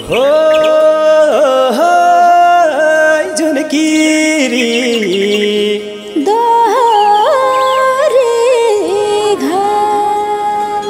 हो जुनकीरी दोहोरी घर।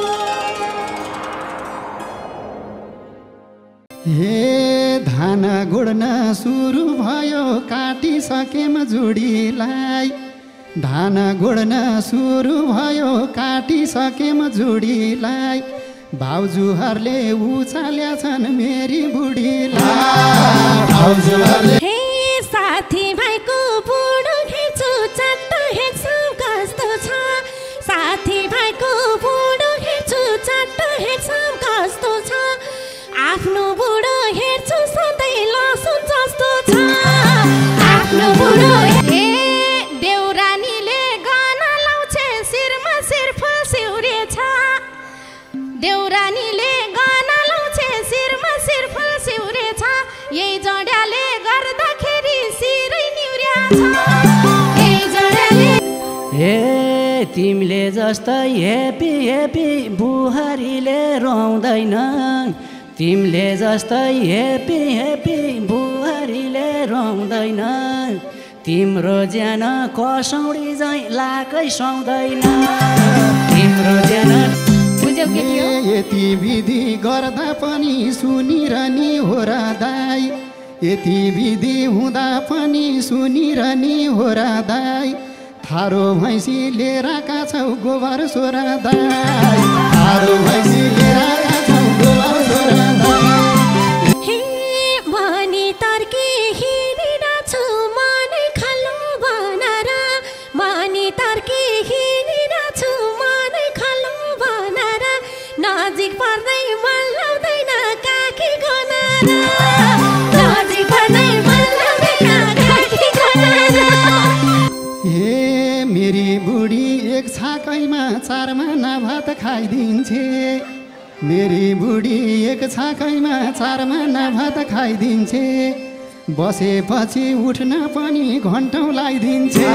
हे धान गुड्न सुरु भयो काटिसकेम जुडीलाई। धान गुड्न सुरु भयो काटिसकेम जुडीलाई। भाउजूहरूले उचाल्या छन् मेरी बुढीलाई। भाउजूहरूले हे साथी भाइको बुढो हेर्छु चट्ट हेर्छु कस्तो छ। साथी भाइको बुढो हेर्छु चट्ट हेर्छु कस्तो छ। आफ्नो बुढो हेर्छु सधैँ लसुन जस्तो छ। आफ्नो बुढो हे देउरानीले गहना लाउँछे शिरमा सिरफुल सिउरेछ। देउरानीले गहना लाउँछे शिरमा सिरफुल सिउरेछ। यही जड्याले गर्दाखेरि शिरै निउर्याछ। यही जड्याले हे तिमीले जस्तै हेपी हेपी बुहारीले रुँदैन। तिमीले जस्तै हेपी हेपी बुहारीले रुँदैन। तिम्रो ज्यान कसौडी झैँ लाकै सुहाउँदैन। तिम्रो ज्यान यति विधि गर्दा पनि सुनिरहने हो र दाइ। यति विधि हुँदा पनि सुनिरहने हो र दाइ। थारो भैँसी लिएर आएका छौ गोबर सोर दाइ। थारो भैँसी लिएर आएका छौ गोबर सोर दाइ। हे मनी तर्की हिँडिरहेछु मनै खालो बनाएर। मनी तर्की हिँडिरहेछु मनै खालो बनाएर। नजिक पर्दै मन लाउँदैन काकी गनाएर। नजिक पर्दै मन लाउँदैन काकी गनाएर। हे मेरी बुढी एक छाकैमा 4 महिना भात खाइदिन्छे। मेरी बुढी एक छाकैमा 4 महिना भात खाइदिन्छे। बसेपछि उठ्न पनि घन्टौँ लगाइदिन्छे।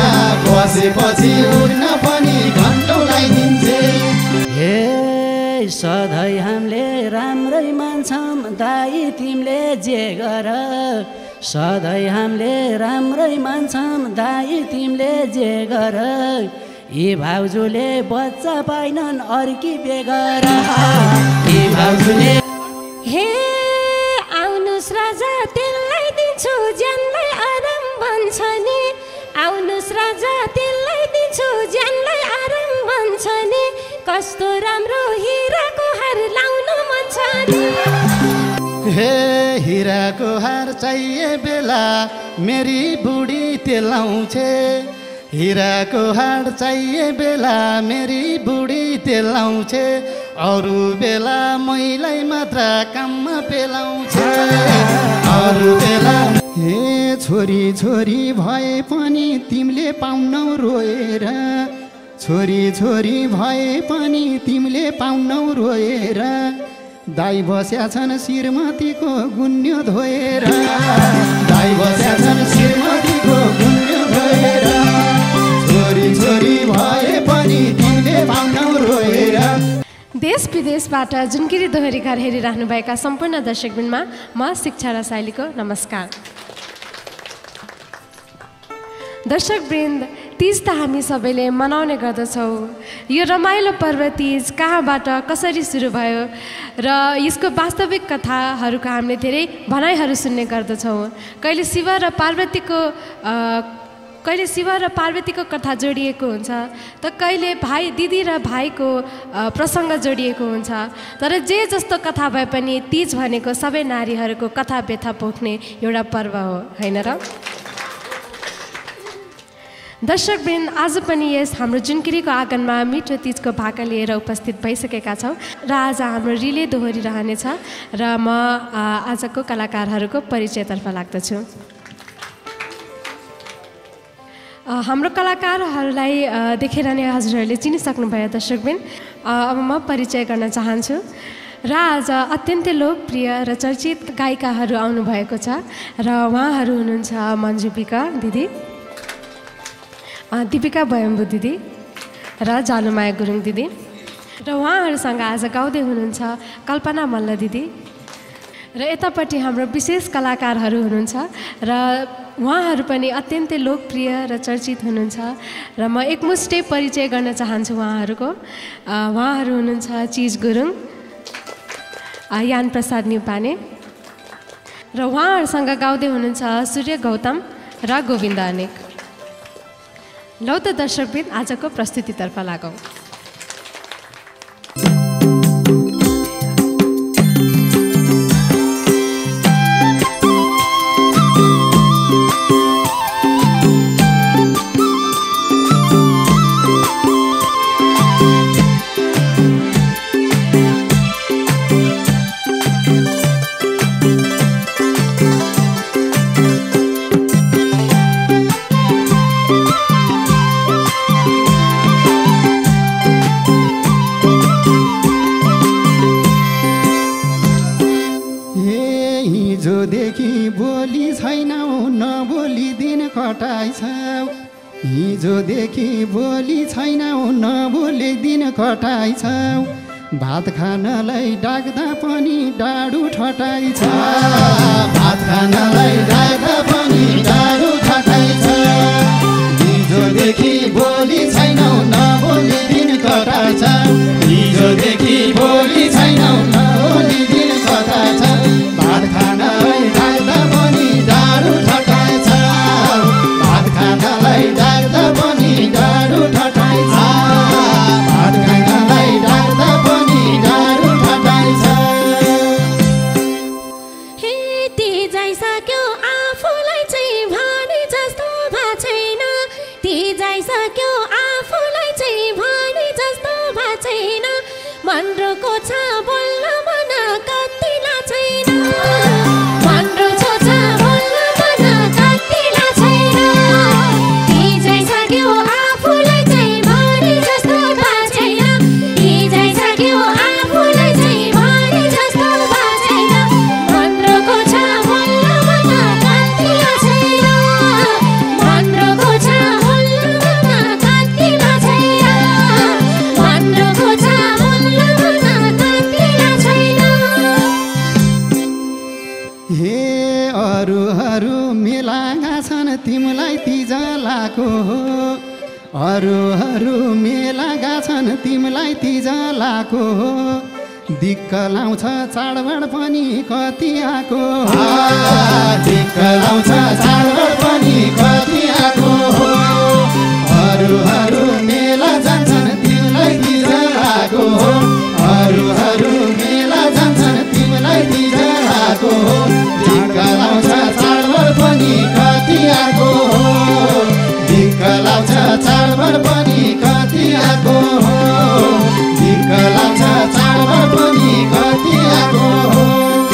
बसेपछि उठ्न पनि घन्टौँ लगाइदिन्छे। हे सधैँ हामीले राम्रै मान्छौँ दाइ तिमीले जे गर। सधैँ हामीले राम्रै मान्छौँ दाइ तिमीले जे गर। यी भाउजूले बच्चा पाइनन् अर्की बेगर। यी भाउजूले हे आउनुस् राजा त्यसलाई दिन्छु ज्यानलाई आराम भन्छ नि। आउनुस् राजा त्यसलाई दिन्छु ज्यानलाई आराम भन्छ नि। कस्तो राम्रो हिराको हार लाउन मन छ नि। हे हिराको हार चाहिए बेला मेरी बुढी तेलाउँछे। हिराको हार चाहिए बेला मेरी बुढी तेलाउँछे। अरू बेला मैलाई मात्र काममा पेलाउँछे। अरू बेला हे छोरी छोरी भए पनि तिमीले पाउनौ रोएर। छोरी छोरी भए पनि तिमीले पाउनौ रोएर। दाइ बस्या छन् श्रीमतीको गुन्यो धोएर। दाइ बस्या छन् श्रीमतीको गुन्यो धोएर। छोरी छोरी भए पनि तिमीले पाउनौ रोएर। देश विदेशबाट जुनकीरी दोहोरी घर हेरिरहनुभएका सम्पूर्ण दर्शकवृन्दमा म शिक्षा रसाइलीको नमस्कार। दर्शकवृन्द, तीज त हामी सबैले मनाउने गर्दछौँ। यो रमाइलो पर्व तीज कहाँबाट कसरी सुरु भयो र यसको वास्तविक कथाहरूको हामीले धेरै भनाइहरू सुन्ने गर्दछौँ। कहिले शिव र पार्वतीको कथा जोडिएको हुन्छ त कहिले भाइ दिदी र भाइको प्रसङ्ग जोडिएको हुन्छ। तर जे जस्तो कथा भए पनि तीज भनेको सबै नारीहरूको कथा व्यथा पोख्ने एउटा पर्व हो, होइन र? दर्शकवृन्द, आज पनि यस हाम्रो जुनकीरीको आँगनमा मिठो तीजको भाका लिएर उपस्थित भइसकेका छौँ र आज हाम्रो रिले दोहोरी रहनेछ र म आजको कलाकारहरूको परिचयतर्फ लाग्दछु। हाम्रो कलाकारहरूलाई देखेर नै हजुरहरूले चिनिसक्नुभयो दर्शकवृन्द। अब म परिचय गर्न चाहन्छु। र आज अत्यन्तै लोकप्रिय र चर्चित गायिकाहरू आउनुभएको छ र उहाँहरू हुनुहुन्छ मन्जुपिका दिदी, दीपिका बयम्बु दिदी र जानुमाया गुरुङ दिदी। र उहाँहरूसँग आज गाउँदै हुनुहुन्छ कल्पना मल्ल दिदी र यतापट्टि हाम्रो विशेष कलाकारहरू हुनुहुन्छ र उहाँहरू पनि अत्यन्तै लोकप्रिय र चर्चित हुनुहुन्छ र म एकमुष्टै परिचय गर्न चाहन्छु उहाँहरूको। उहाँहरू हुनुहुन्छ चिज गुरुङ, यान प्रसाद न्युपाने र उहाँहरूसँग गाउँदै हुनुहुन्छ सूर्य गौतम र गोविन्द अनेक। लौ त दर्शकबिन आजको प्रस्तुतितर्फ लागौँ। हिजोदेखि भोलि छैन नभोले दिन कटाइछ, भात खानलाई डाक्दा पनि डाडु ठटाइछ, भात खानलाई डाक्दा पनि डाडु ठटाइछ। हिजोदेखि भोलि छैन नभोले दिन कटाइछ, हिजोदेखि भोलि छैन नभोले दिन कटाइछ, भात खानलाई डाक्दा पनि डाडु ठटाइछ, भात खानलाई डाक्दा पनि डाडु ठटाइछ, भात खानलाई डाक्दा पनि डाडु ठटाइछ। हे तिजाइसक्यो आफूलाई चाहिँ भने जस्तो भा छैन, तिजाइसक्यो आफूलाई चाहिँ भने जस्तो भा छैन, मन्ड्रोको छ बोल्न मन कतिला छैन, मन्ड्रोको छ बोल्न मन कतिला छैन, तिजाइसक्यो आफूलाई चाहिँ भने जस्तो भा छैन, तिजाइसक्यो आफूलाई चाहिँ भने जस्तो भा छैन, मन्ड्रोको छ बोल्न मन कतिला छैन, मन्ड्रोको छ बोल्न मन कतिला छैन, मन्ड्रोको छ बोल्न मन कतिला छैन। हे अरूहरू मेला गाछन् तिमीलाई तिज लाको हो, अरूहरू मेला गाछन् तिमीलाई तिज लाको हो, दिक्क लाउँछ चाडबाड पनि कति आएको हो, दिक्क लाउँछ चाडबाड पनि कति आएको हो, अरूहरू मेला जान्छन् तिमीलाई तिज लाको हो, अरूहरू मेला जान्छन् तिमीलाई तिज लाको हो, दिक्क लाउँछ चाडबाड पनि कति आएको हो, दिक्क लाउँछ चाडबाड पनि कति आएको हो, दिक्क लाउँछ चाडबाड पनि कति आएको हो।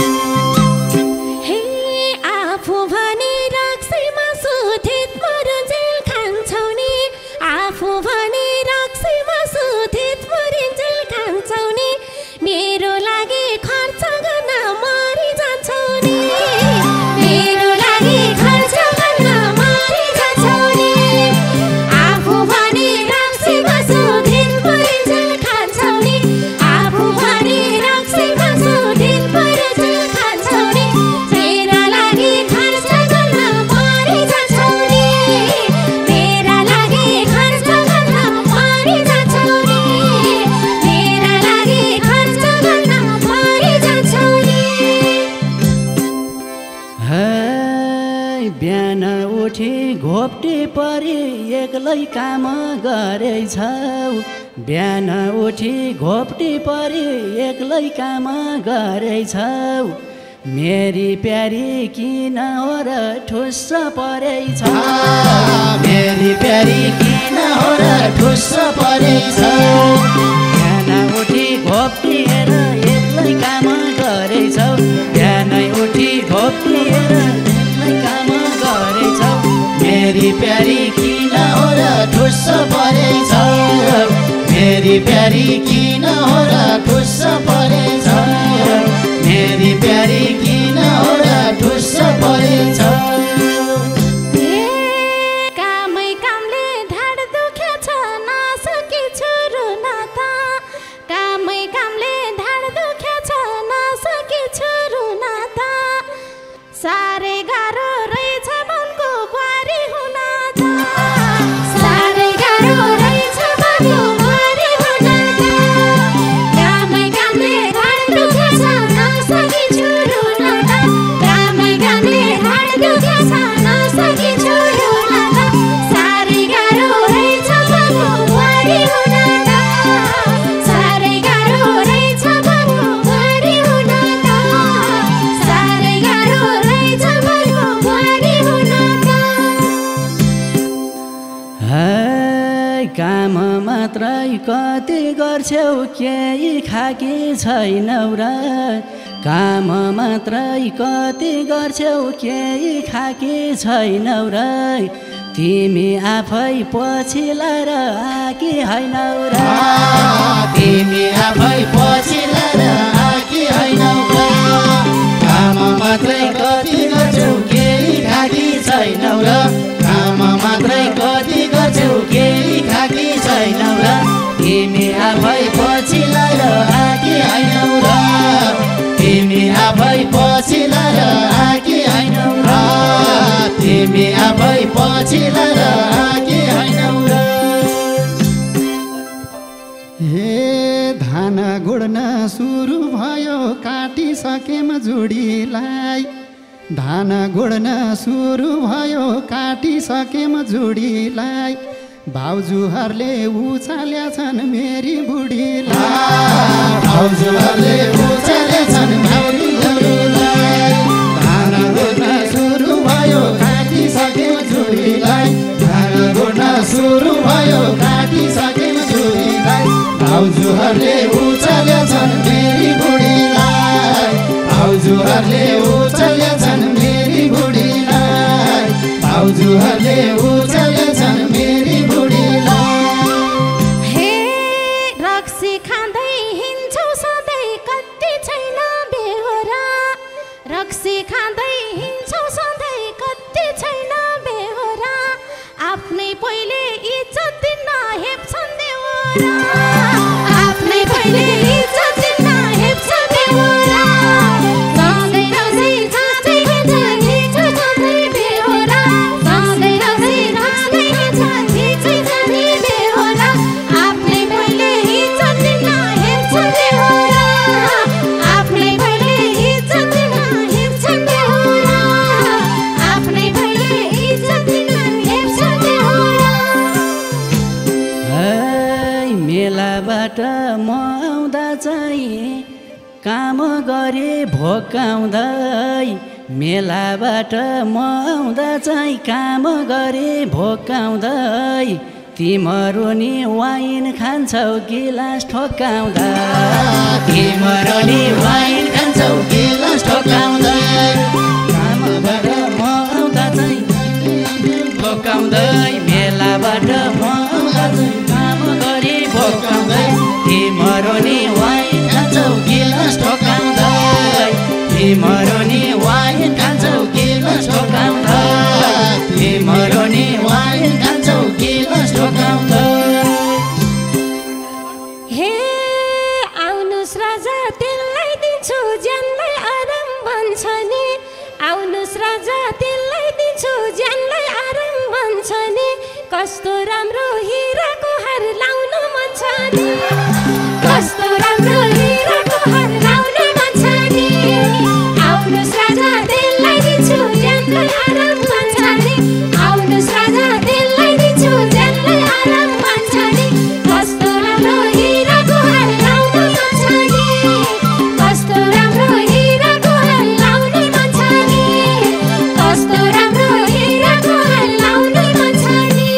हे आफू भने रक्सीमा सुथित मरुन्जेल खान्छौ नि, आफू भने रक्सीमा सुथित मरुन्जेल खान्छौ नि, मेरो लागि खर्च गर्न मरि जान्छौ नि, मेरो लागि खर्च गर्न मरि जान्छौ नि, आफू भने रक्सीमा सुथित मरुन्जेल खान्छौ नि, आफू भने रक्सीमा सुथित मरुन्जेल खान्छौ नि, मेरा लागि खर्च गर्न मरि जान्छौ नि, मेरा लागि खर्च गर्न मरि जान्छौ नि, मेरा लागि खर्च गर्न मरि जान्छौ नि। है बिहान उठी घोप्टी परी एक्लै काम गरेछौ, बिहान उठी घोप्टी परी एक्लै काम गरेछौ, मेरी प्यारी किन हो र ठुस्स परेछ, मेरी प्यारी किन हो र ठुस्स परेछ, बिहान उठी घोप्टिएर एक्लै काम गरेछौ, बिहान उठी घोप्टिएर एक्लै काम गरेछौ, मेरी प्यारी किन हो र ठुस्स परेछ, मेरी प्यारी किन हो र ठुस्स परेछ, मेरी प्यारी किन हो र ठुस्स परेछ। कामै कामले धाड दुखेछ नसकी छोरो नाता, कामै कामले धाड दुखेछ नसकी छोरो नाता, कति गर्छौ केही खाकी छैनौ र काम मात्रै कति गर्छौ केही खाकी छैनौ र तिमी आफै पछि लाएर आकी हैनौ र तिमी आफै पछि लाएर आकी हैनौ र काम मात्रै कति गर्छौ केही खाकी छैनौ र काम मात्रै कति गर्छौ केही खाकी छैनौ र तिमी आफै पछि लाएर आकी हैनौ र तिमी आफै पछि लाएर आकी हैनौ र तिमी आफै पछि लाएर आकी हैनौ र हे धान गोड्न सुरु भयो काटिसकेम जुडीलाई धान गोड्न सुरु भयो काटिसकेम जुडीलाई भाउजूहरूले उचाल्या छन् मेरी बुढीलाई भाउजूहरूले उचाल्या छन् मेरी बुढीलाई धान गोड्न सुरु भयो काटिसकेम जुडीलाई धान गोड्न सुरु भयो काटिसकेम जुडीलाई भाउजूहरूले उचाल्या छन् मेरी बुढीलाई भाउजूहरूले उचाल्या छन् मेरी बुढीलाई भाउजूहरूले उचाल्या छन् मेरी बुढीलाई हे रक्सी खाँदै हिँड्छौ सधैँ कति छैन बेहोरा रक्सी खाँदै हिँड्छौ सधैँ कति छैन बेहोरा आफ्नै पहिले इज्जत दिन हेप्छन् देवरा आफ्नै पहिले इज्जत दिन हेप्छन् देवरा सधैँ रक्सी खाँदै हिँड्छन् हिँड्छौ सधैँ बेहोरा सधैँ रक्सी खाँदै हिँड्छन् हिँड्छौ सधैँ बेहोरा आफ्नै पहिले इज्जत दिन हेप्छन् देवरा आफ्नै पहिले इज्जत दिन हेप्छन् देवरा आफ्नै पहिले इज्जत दिन हेप्छन् देवरा मेलाबाट म आउँदा चाहिँ काम गरे भोकाउँदै मेलाबाट म आउँदा चाहिँ काम गरे भोकाउँदै तिम्रो नि वाइन खान्छौ गिलास ठोकाउँदै तिम्रो नि वाइन खान्छौ गिलास ठोकाउँदै कामबाट म आउँदा चाहिँ भोकाउँदै मेलाबाट म आउँदा चाहिँ काम गरे भोकाउँदै तिम्रो नि वाइन खान्छौ गिलास ठोकाउँदै तिम्रो नि वाइन खान्छौ गिलास ठोकाउँदै तिम्रो नि वाइन खान्छौ गिलास ठोकाउँदै हे आउनुस् राजा त्यसलाई दिन्छु ज्यानलाई आराम भन्छ नि आउनुस् राजा त्यसलाई दिन्छु ज्यानलाई आराम भन्छ नि कस्तो राम्रो हिराको हार लाउन मन छ नि कस्तो राम्रो हिराको हार लाउन मन छ नि आउनुस् राजा त्यसलाई दिन्छु ज्यानलाई आराम भन्छ नि आउनुस् राजा त्यसलाई दिन्छु ज्यानलाई आराम भन्छ नि कस्तो राम्रो हिराको हार लाउन मन छ नि कस्तो राम्रो हिराको हार लाउन मन छ नि कस्तो राम्रो हिराको हार लाउन मन छ नि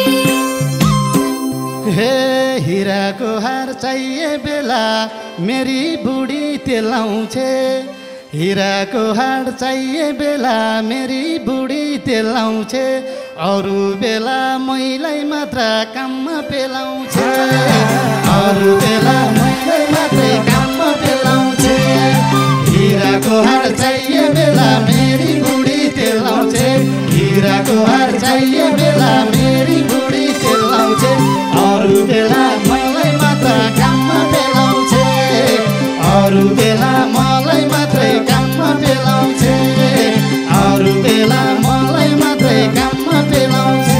हे हिराको हार चाहिए बेला मेरी बुढी तेलाउँछे हिराको हार चाहिए बेला मेरी बुढी तेलाउँछे अरू बेला मैलाई मात्र काममा पेलाउँछे अरू बेला मैलाई मात्र काममा पेलाउँछे हिराको हार चाहिए बेला मेरी बुढी तेलाउँछे हिराको हार चाहिए बेला मेरी बुढी तेलाउँछे अरू बेला मैलाई मात्र काममा पेलाउँछे अरू बेला मलाई मात्रै काममा पेलाउँछे अरू बेला मलाई मात्रै काममा पेलाउँछे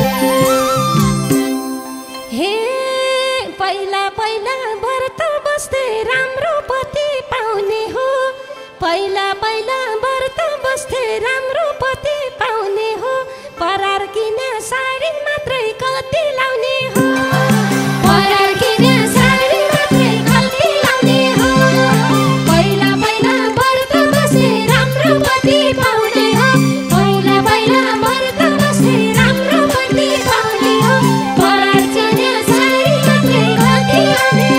हे पहिला पहिला व्रत बस्दै राम्रो पति पाउने हो पहिला पहिला व्रत बस्दै राम्रो पति पाउने हो परार किने साडी मात्रै कति लाउने हो परार किने साडी मात्रै कति लाउने हो पहिला पहिला व्रत बस्दै राम्रो पति पाउने हो पहिला पहिला व्रत बस्दै राम्रो पति पाउने हो परार किने साडी मात्रै कति लाउने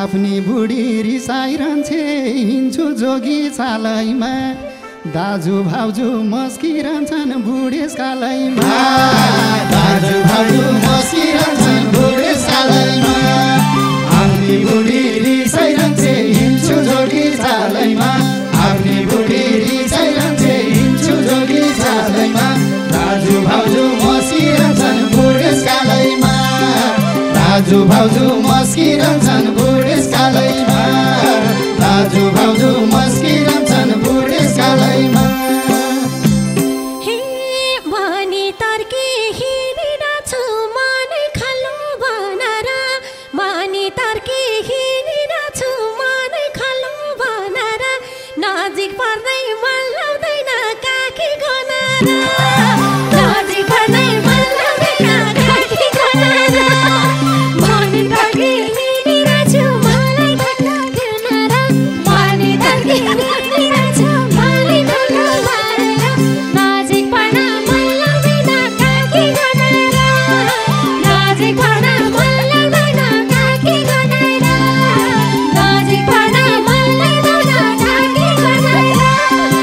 आफ्नी बुढी रिसाइरहन्छे हिँड्छु जोगी चालैमा दाजु भाउजू मस्किरहन्छन् बुढेसकालैमा दाजु भाउजू मस्किरहन्छन् बुढेसकालैमा आफ्नी बुढी रिसाइरहन्छे हिँड्छु जोगी चालैमा आफ्नी बुढी रिसाइरहन्छे हिँड्छु जोगी चालैमा दाजु भाउजू मस्किरहन्छन् बुढेसकालैमा दाजु भाउजू मस्किरहन्छन् बुढेसकालैमा दाजु भाउजू मस्किरहन्छन् बुढेसकालैमा हे मनी तर्की हिँडिरहेछु मनै खल्लो बनाएर मनी तर्की हिँडिरहेछु मनै खल्लो बनाएर नजिक पर्दै मन लाउँदैन काकी गनाएर नजिक पर्दै मन लाउँदैन काकी गनाएर मनी तर्की हिँडिरहेछु मलाई खल्लो बनाएर मनी तर्की हिँडिरहेछु मलाई खल्लो बनाएर नजिक पर्न मन लाउँदैन काकी गनाएर नजिक पर्न मन लाउँदैन काकी गनाएर नजिक पर्न मन लाउँदैन काकी गनाएर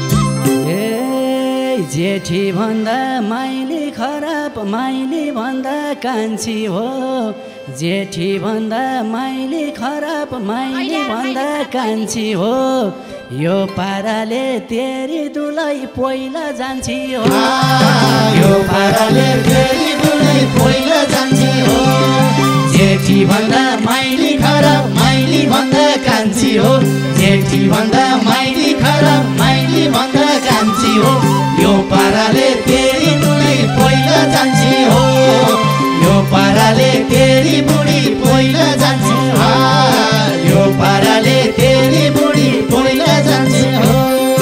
जेठी भन्दा माइली खराब माइली भन्दा कान्छी हो जेठी भन्दा माइली खराब माइली भन्दा कान्छी हो यो पाराले तेरी दुलै पहिला जान्छी हो यो पाराले तेरी दुलै पहिला जान्छी हो जेठी भन्दा माइली खराब माइली भन्दा कान्छी हो जेठी भन्दा माइली खराब माइली भन्दा कान्छी हो यो पाराले तेरी दुलै पहिला जान्छी हो यो पाराले तेरी बुढी पहिला जान्छी हो यो पाराले तेरी बुढी पहिला जान्छी हो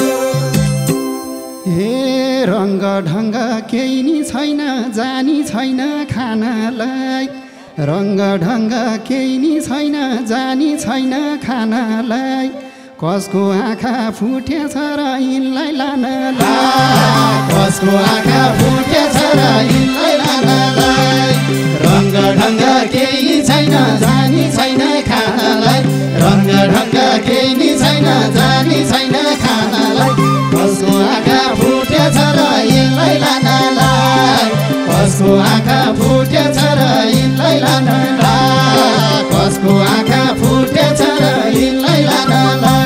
हे रङ्ग ढङ्ग केही नि छैन जानी छैन खानालाई रङ्ग ढङ्ग केही नि छैन जानी छैन खानालाई कसको आँखा फुटेछ र यिनलाई लानलाई कसको आँखा फुटेछ र यिनलाई लानलाई रङ्ग ढङ्ग केही छैन जानी छैन खानालाई रङ्ग ढङ्ग केही छैन जानी छैन खानालाई कसको आँखा फुटेछ र यिनलाई लानलाई कसको आँखा फुटेछ र यिनलाई लानलाई कसको आँखा फुटेछ र यिनलाई लानलाई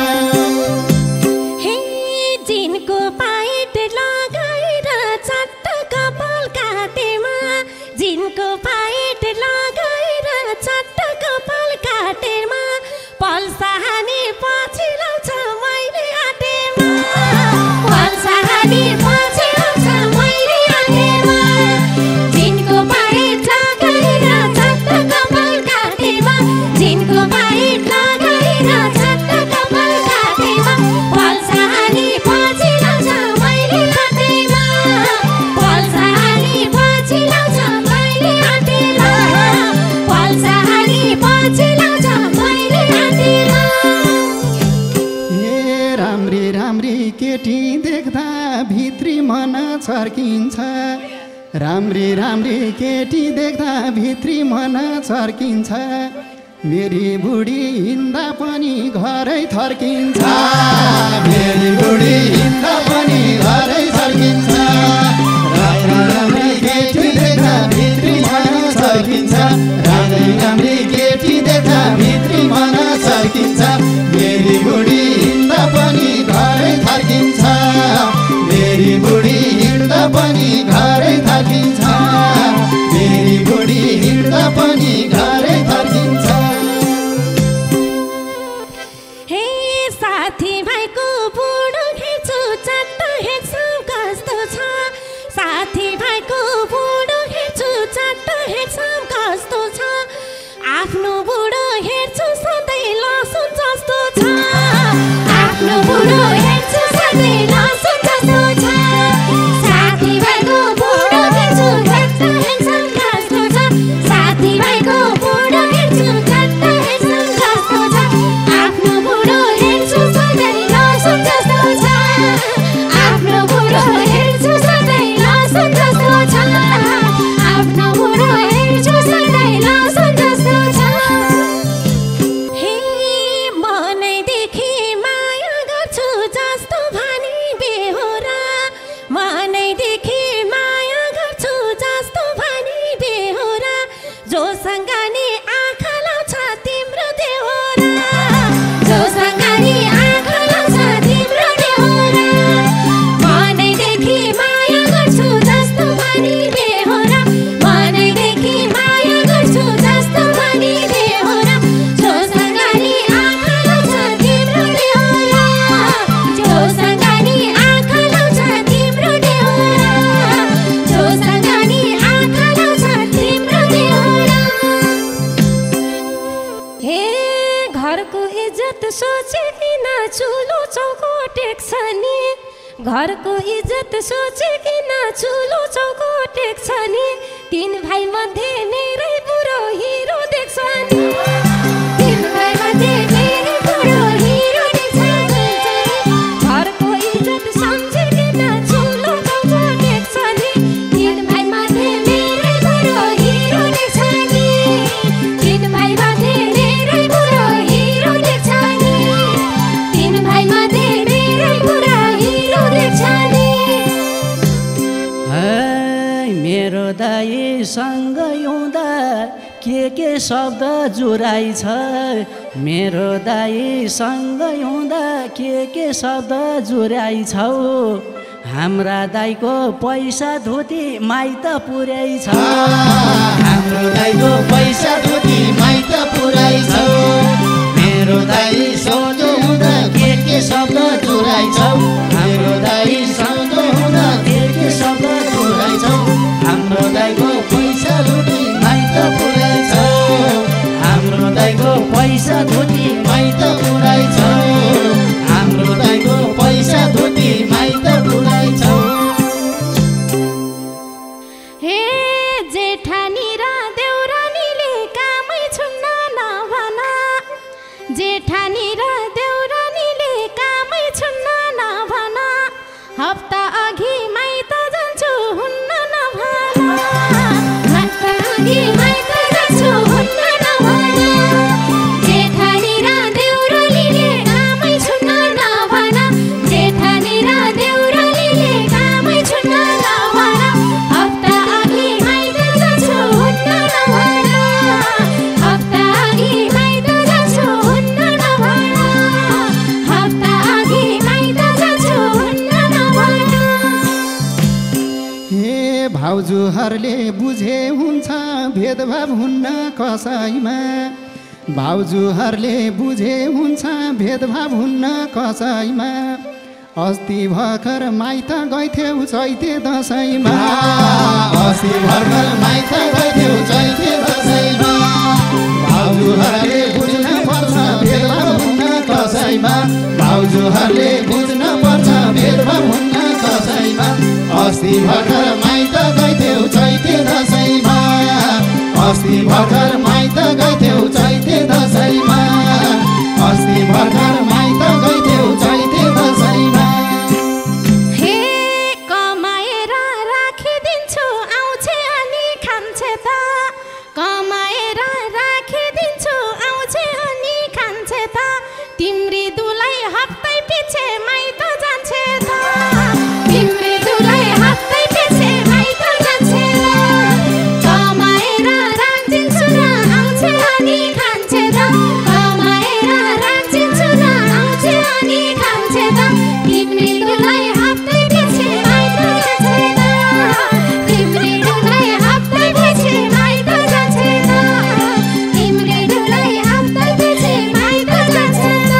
हे जिनको पाइट लगाएर चट्ट कपाल काटेमा जिनको पाइट लगाएर चट्ट कपाल काटेमा पल्सा हानी पछि लाउँछ मैले आटेमा पल्सा हानी पछि लाउँछ मैले आटेमा जिनको पाइट लगाएर चट्ट कपाल काटेमा जिनको पाइट लगाएर चट्ट कपाल काटेमा पल्सा हानी पछि लाउँछ मैले आटेमा पल्सा हानी पछि लाउँछ मैले आटेमा पल्सा हानी पछि लाउँछ मैले आटेमा हे राम्री राम्री केटी देख्दा भित्री मन छर्किन्छ राम्री राम्री केटी देख्दा भित्री मन छर्किन्छ मेरी बुढी हिँड्दा पनि घरै थर्किन्छ मेरी बुढी हिँड्दा पनि घरै छर्किन्छ राम्री राम्री केटी देख्दा भित्री मन छर्किन्छ राम्री राम्री केटी देख्दा भित्री मन छर्किन्छ मेरी बुढी हिँड्दा पनि घरै थर्किन्छ मेरी बुढी हिँड्दा पनि घरै थर्किन्छ मेरी बुढी हिँड्दा पनि घरै थर्किन्छ हे साथी भाइको बुढो हेर्छु चट्ट हेर्छु कस्तो छ साथी भाइको बुढो हेर्छु चट्ट हेर्छु कस्तो छ आफ्नो बुढो हेर्छु सधैँ लसुन जस्तो छ आफ्नो बुढो हेर्छु सधैँ लसुन जस्तो छ साथी भाइको बुढो हेर्छु चट्ट हेर्छु कस्तो छ साथी भाइको बुढो हेर्छु चट्ट हेर्छु कस्तो छ आफ्नो बुढो हेर्छु सधैँ लसुन जस्तो छ आफ्नो बुढो हेर्छु सधैँ लसुन जस्तो छ आफ्नो बुढो हेर्छु सधैँ लसुन जस्तो छ सोचेकिन चुलो चौको टेक्छ नि घरको इज्जत सोचेकिन चुलो चौको टेक्छ नि तीन भाइ मध्ये मेरै बुढो हिरो देख्छ नि तीन भाइ मध्ये मेरै बुढो हिरो देख्छ नि घरको इज्जत सम्झेकिन चुलो चौको टेक्छ नि तीन भाइ मध्ये मेरै बुढो हिरो देख्छ नि तीन भाइ मध्ये मेरै बुढो हिरो देख्छ नि तीन भाइ मध्ये मेरै बुढो हिरो देख्छ नि मेरो दाइसँग हुँदा के शब्द जुराइछ मेरो दाइसँग हुँदा के शब्द जुराइछौ हाम्रा दाइको पैसा धोती माइत पुर्याइछ हाम्रो दाइको पैसा धोती माइत पुर्याइछ मेरो दाइ सँगै हुँदा के शब्द जुराइछौ हाम्रो दाइ सँगै हुँदा के शब्द जुराइछौ हाम्रो दाइको पैसा धोती माइत पुर्याइछ हाम्रो दाइको पैसा धोती माइत पुर्याइछ हाम्रो दाइको पैसा धोती माइत पुर्याइछ हे जेठानी र देउरानीले कामै छुन्न नभन जेठानी र देउरानीले कामै छुन्न नभन हप्ता अघि माइत जान्छु हुन्न नभन हप्ता अघि माइत जान्छु हुन्न नभन जेठानी र देउरानीले कामै छुन्न नभन जेठानी र देउरानीले कामै छुन्न नभन हप्ता अघि माइत जान्छु हुन्न नभन हप्ता अघि माइत जान्छु हुन्न नभन हप्ता अघि माइत जान्छु हुन्न नभन हे भाउजूहरूले बुझे हुन्छ भेदभाव हुन्न कसैमा भाउजूहरूले बुझे हुन्छ भेदभाव हुन्न कसैमा अस्ति भर्खर माइत गइथ्यौ चैते दसैँमा अस्ति भर्खर माइत गइथ्यौ चैते दसैँमा भाउजूहरूले बुझ्न पर्छ भेदभाव हुन्न कसैमा भाउजूहरूले बुझ्न पर्छ भेदभाव हुन्न कसैमा अस्ति भर्खर माइत गइथ्यौ चैते दसैँमा अस्ति भर्खर माइत गइथ्यौ चैते दसैँमा अस्ति भर्खर माइत गइथ्यौ चैते दसैँमा हे कमाएर राखिदिन्छु आउँछे अनि खान्छे त कमाएर राखिदिन्छु आउँछे अनि खान्छे त तिम्री दुलाई हप्तै पछि माइत जान्छे त तिम्री दुलाई हप्तै पछि माइत जान्छे त कमाएर राखिदिन्छु र आउँछे अनि खान्छे त कमाएर राखिदिन्छु र आउँछे अनि खान्छे त तिम्री दुलाई हप्तै पछि माइत जान्छे त तिम्री दुलाई हप्तै पछि माइत जान्छे त तिम्री दुलाई हप्तै पछि माइत जान्छे त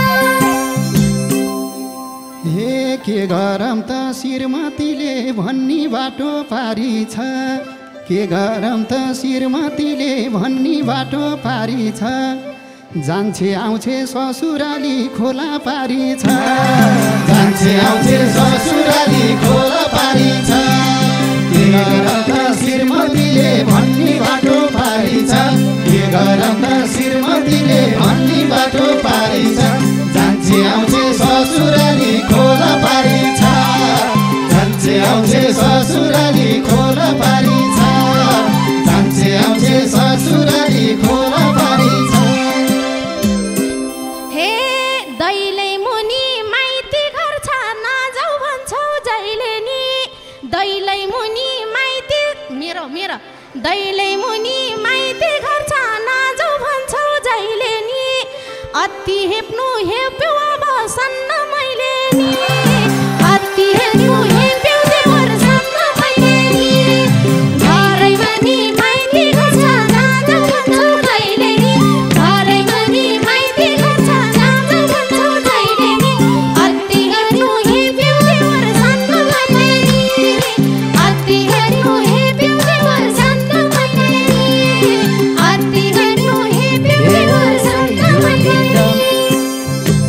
हे के गरम त श्रीमतीले भन्ने बाटो पारी छ के गरम त श्रीमतीले भन्ने बाटो पारी छ जान्छे आउँछे ससुराली खोला पारी छ जान्छे आउँछे ससुराली खोला पारी छ के गरम त श्रीमतीले भन्ने बाटो पारी छ के गरम त श्रीमतीले भन्ने बाटो पारी छ जान्छे आउँछे ससुराली खोला पारी छ जान्छे आउँछे ससुराली खोला पारी छ जान्छे आउँछे ससुराली खोला पारी छ हे दैले मुनि माइती घर छ नजाऊ भन्छौ जहिले नि दैले मुनि माइती मेरो मेरो दैले मुनि माइती घर छ नजाऊ भन्छौ जहिले नि अति हेप्नु हेप्यौ अब सन्न मैले नि अति हेप्नु हेप्यौ देवर सन्न मैले नि घरैमा नि माइती घर छ नजाऊ भन्छौ जहिले नि घरैमा नि माइती घर छ नजाऊ भन्छौ जहिले नि अति हेप्नु हेप्यौ देवर सन्न मैले नि अति हेप्नु हेप्यौ देवर सन्न मैले नि अति हेप्नु हेप्यौ देवर सन्न मैले नि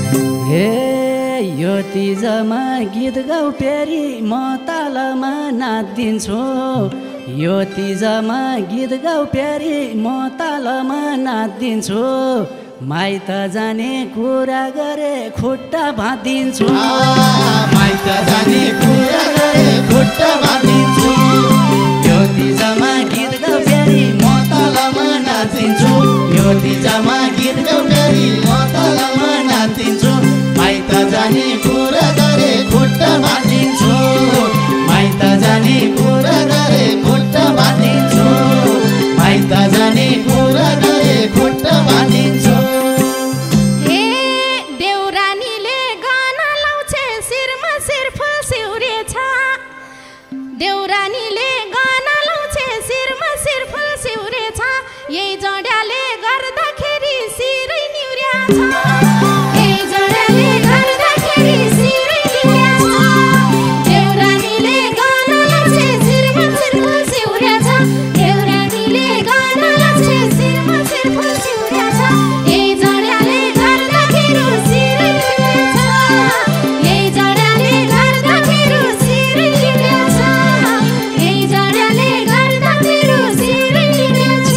तिजमा गीत गाउ पेरी म तालमा नाचिदिन्छु यो तिजमा गीत गाउ पेरी म तालमा नाचिदिन्छु माइत जाने कुरा गरे खुट्टा भाँदिन्छु माइत जाने कुरा गरे खुट्टा भाँदिन्छु यो तिजमा गीत गाउ पेरी म तालमा नाचिदिन्छु यो तिजमा गीत गाउ पेरी म तालमा नाचिदिन्छु माइत जाने कुरा गरे खुट्टा भाँदिन्छु माइत जाने कुरा गरे खुट्टा भाँदिन्छु माइत जाने कुरा गरे खुट्टा भाँदिन्छु हे देउरानीले गाना लाउँछे शिरमा शिरफुल सिउरेछ देउरानीले गाना लाउँछे शिरमा शिरफुल सिउरेछ यही जड्याले गर्दाखेरि शिरै निउर्याछ यही जड्याले गर्दाखेरि शिरै निउर्याछ देउरानीले गाना लाउँछे शिरमा शिरफुल सिउरेछ देउरानीले गाना लाउँछे शिरमा शिरफुल सिउरेछ यही जड्याले गर्दाखेरि शिरै निउर्याछ यही जड्याले गर्दाखेरि शिरै निउर्याछ यही जड्याले गर्दाखेरि शिरै निउर्याछ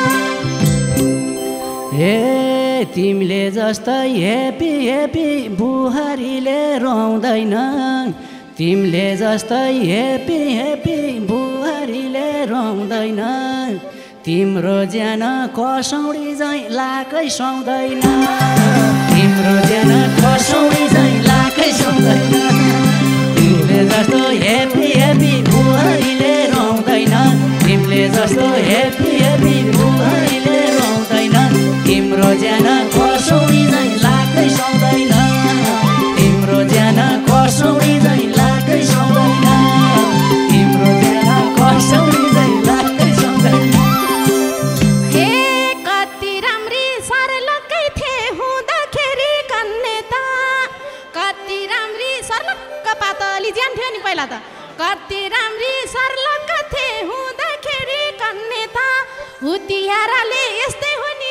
हे तिमीले जस्तै हेपी हेपी बुहारीले रुँदैन तिमीले जस्तै हेपी हेपी बुहारीले रुँदैन तिम्रो ज्यान कसौडी झैँ लाकै सुहाउँदैन तिम्रो ज्यान कसौडी झैँ लाकै सुहाउँदैन तिमीले जस्तो हेपी हेपी बुहारीले रुँदैन तिमीले जस्तो हेपी हेपी बुहारीले रुँदैन तिम्रो ज्यान कसौडी झैँ लाकै सुहाउँदैन तिम्रो ज्यान कसौडी झैँ लाकै सुहाउँदैन तिम्रो ज्यान कसौडी झैँ लाकै सुहाउँदैन हे कति राम्री सर्लक्कै थिए हुँदाखेरि कन्यता कति राम्री सर्लक्क पातली ज्यान थियो नि पहिला त कति राम्री सर्लक्क थिए हुँदाखेरि कन्यता हुतियाराले यस्तै हो नि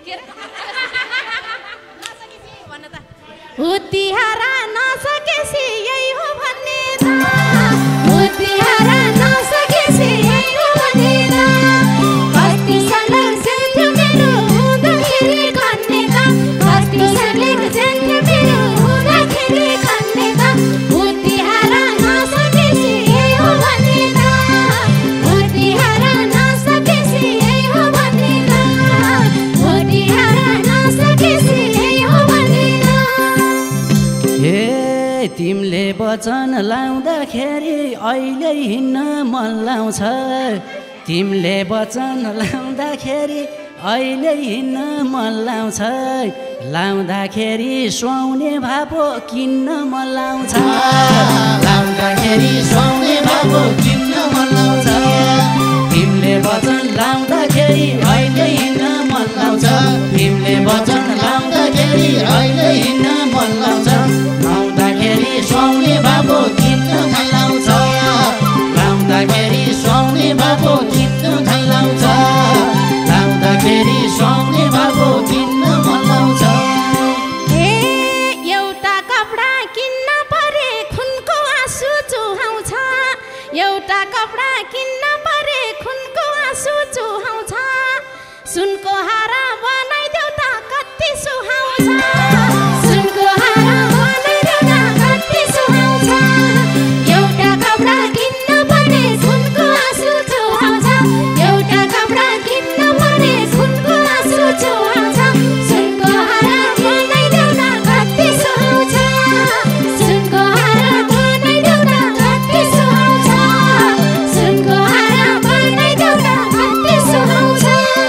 हुतियारा नसकेपछि यही हो भन्ने त हुतियारा नसकेपछि यही हो भन्ने त कति सलग सेन्थ्यो मेरो हुँदाखेरि कन्यता कति सलग सेन्थ्यो मेरो हुँदाखेरि कन्यता हुतियारा नसकेपछि यही हो भन्ने त हुतियारा नसकेपछि यही हो भन्ने त हुतियारा नसकेपछि यही हो भन्ने त हे तिमीले वचन लाउँदाखेरि अहिले हिँड्न मन लाउँछ तिमीले वचन लाउँदाखेरि अहिले हिँड्न मन लाउँछ लाउँदाखेरि सुहाउने भापो किन्न मन लाउँछ लाउँदाखेरि सुहाउने भापो किन्न मन लाउँछ तिमीले वचन लाउँदाखेरि अहिले हिँड्न मन लाउँछ तिमीले वचन लाउँदाखेरि अहिले हिँड्न मन लाउँछ लाउँदाखेरि सुहाउने भापो किन्न मन लाउँछ लाउँदाखेरि सुहाउने भापो किन्न मन लाउँछ लाउँदाखेरि सुहाउने भापो किन्न मन लाउँछ हे एउटा कपडा किन्न परे खुनको आँसु चुहाउँछ एउटा कपडा किन्न परे खुनको आँसु चुहाउँछ सुनको हारा बनाइदेऊ त कति सुहाउँछ सुनको हारा बनाइदेऊ त कति सुहाउँछ एउटा कपडा किन्न परे खुनको आँसु चुहाउँछ एउटा कपडा किन्न परे खुनको आँसु चुहाउँछ सुनको हारा बनाइदेऊ त कति सुहाउँछ सुनको हारा बनाइदेऊ त कति सुहाउँछ सुनको हारा बनाइदेऊ त कति सुहाउँछ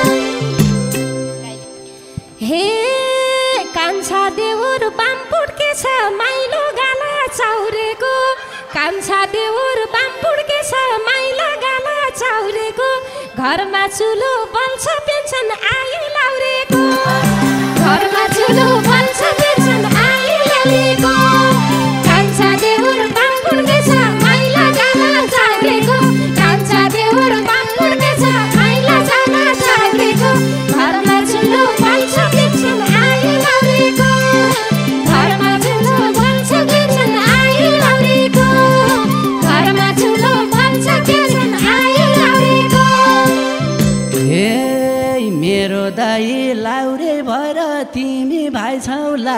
हे कान्छा देउर बामपुड्के छ माइलो गाला चाउरेको कान्छा देउर बामपुड्के छ माइलो गाला चाउरेको घरमा चुलो बल्छ पेन्सन आयो लाउरेको घरमा चुलो बल्छ पेन्सन आयो लाउरेको कान्छा देउर बामपुड्के छ माइलो गाला चाउरेको कान्छा देउर बामपुड्के छ माइलो गाला चाउरेको घरमा चुलो बल्छ पेन्सन आयो लाउरेको घरमा चुलो बल्छ पेन्सन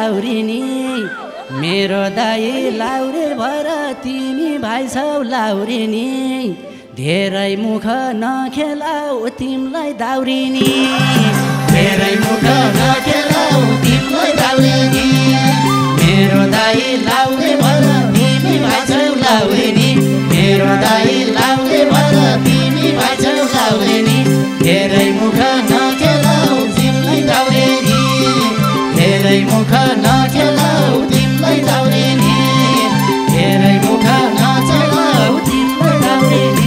लाउरिनी मेरो दाई लाउरे भएर तिमी भाइ छौ लाउरिनी धेरै मुख नखेलाऊ तिमीलाई दाउरिनी धेरै मुख नखेलाऊ तिमीलाई दाउरिनी मेरो दाई लाउरे भएर तिमी भाइ छौ लाउरिनी मेरो दाई लाउरे भएर तिमी भाइ छौ लाउरिनी धेरै मुख नखेलाऊ तिमीलाई दाउरिनी धेरै मुख नखेलाऊ तिमीलाई दाउरिनी धेरै मुख नखेलाऊ तिमीलाई दाउरिनी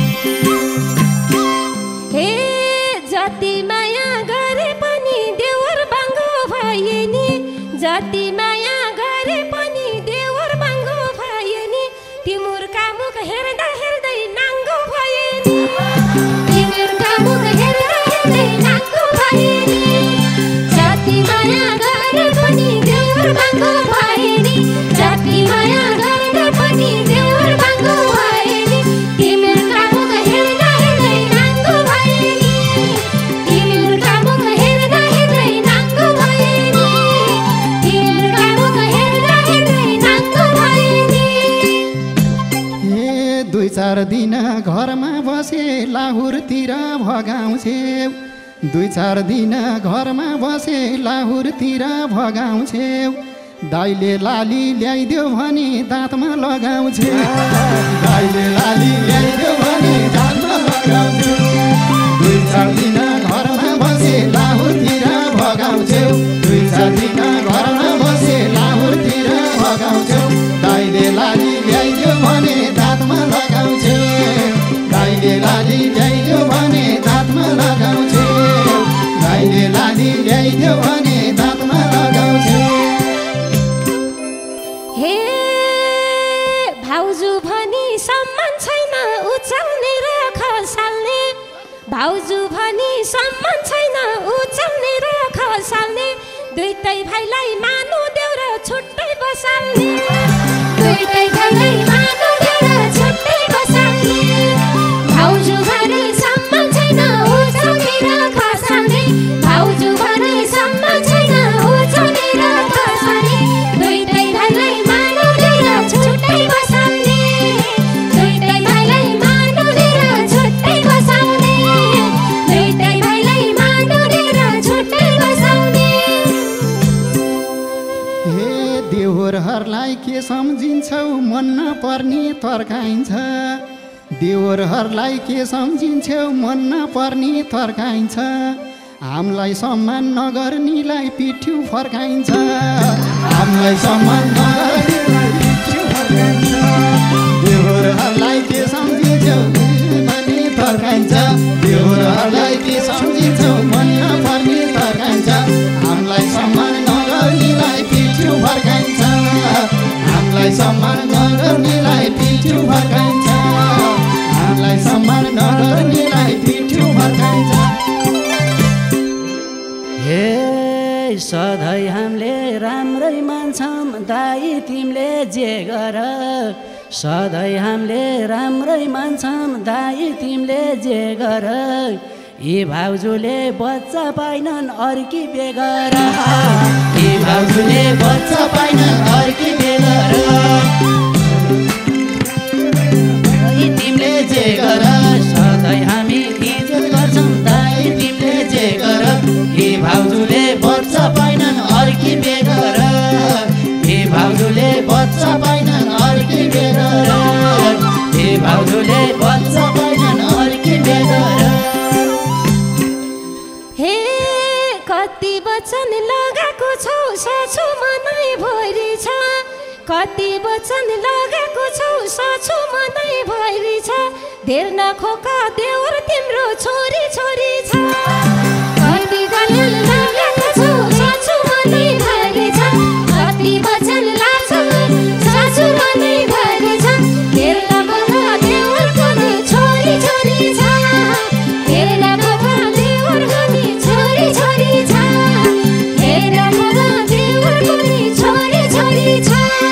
हे जति माया गरे पनि देवर बाङ्गो भए नि जति माया गरे पनि देवर बाङ्गो भए नि तिमुरका मुख हेर्दा हेर्दै नाङ्गो भए नि तिमुरका मुख हेर्दा हेर्दै नाङ्गो भए नि जति माया गरे पनि देवर बाङ्गो भए नि जति माया गरे पनि देवर बाङ्गो भए नि तिमुरका मुख हेर्दा हेर्दै नाङ्गो भए नि तिमुरका मुख हेर्दा हेर्दै नाङ्गो भए नि तिमुरका मुख हेर्दा हेर्दै नाङ्गो भए नि ए 2-4 दिन घरमा बसे लाहुरतिर भगाउँछेउ 2-4 दिन घरमा बसे लाहुरतिर भगाउँछेउ दाइले लाली ल्याइदेऊ भने दाँतमा लगाउँछे दाइले लाली ल्याइदेऊ भने दाँतमा लगाउँछे 2-4 दिन घरमा बसे लाहुरतिर भगाउँछेउ 2-4 दिन घरमा बसे लाहुरतिर भगाउँछेउ दाइले लाली ल्याइदेऊ भने दाँतमा लगाउँछे दाइले लाली ल्याइदेऊ भने दाँतमा लगाउँछे दाइले लाली ल्याइदेऊ भने दाँतमा लगाउँछे हे भाउजू भनी सम्मान छैन उचाल्ने र खसाल्ने भाउजू भनी सम्मान छैन उचाल्ने र खसाल्ने दुईटै भाइलाई मानु देऊ र छुट्टै बसाल्ने दुईटै भाइलाई मानु देऊ र छुट्टै बसाल्ने भाउजू भनी सम्मान छैन उचाल्ने र खसाल्ने भाउजू भनी सम्मान छैन उचाल्ने र खसाल्ने दुईटै भाइलाई मानु देऊ र छुट्टै बसाल्ने दुईटै भाइलाई मानु देऊ र छुट्टै बसाल्ने दुईटै भाइलाई मानु देऊ र छुट्टै बसाल्ने हे देवरहरूलाई के सम्झिन्छौ मन नपर्ने तर्काइन्छ देवरहरूलाई के सम्झिन्छौ मन नपर्ने तर्काइन्छ हामीलाई सम्मान नगर्नेलाई पिठ्यु फर्काइन्छ हामीलाई सम्मान नगर्नेलाई पिठ्यु फर्काइन्छ देवरहरूलाई के सम्झिन्छौ भने तर्काइन्छ देवरहरूलाई के सम्झिन्छौ मन नपर्ने तर्काइन्छ हामीलाई सम्मान नगर्नेलाई पिठ्यु फर्काइन्छ हामीलाई सम्मान नगर्नेलाई पिठ्यु फर्काइन्छ हामीलाई सम्मान नगर्नेलाई पिठ्यु फर्काइन्छ हे सधैँ हामीले राम्रै मान्छौँ दाइ तिमीले जे गर सधैँ हामीले राम्रै मान्छौँ दाइ तिमीले जे गर यी भाउजूले बच्चा पाइनन् अर्की बेगर यी भाउजूले बच्चा पाइनन् अर्की बेगर तिमीले जे गर सधैँ हामी इज्जत गर्छौँ दाइ तिमीले जे गर यी भाउजूले बच्चा पाइनन् अर्की बेगर यी भाउजूले बच्चा पाइनन् अर्की बेगर यी भाउजूले बच्चा पाइनन् अर्की बेगर हे कति वचन लगाएको छौ साँचो मनै भरि छ कति वचन लगाएको छौ साँचो मनै भरि छ धेर नखोका देवर तिम्रो छोरी छोरी छ कति वचन लगाएको छौ साँचो मनै भरि छ कति वचन लाग्छ साँचो मनै भरि छ धेर नखोका देवर पनि छोरी छोरी छ धेर नखोका देवर पनि छोरी छोरी छ धेर नखोका देवर पनि छोरी छोरी छ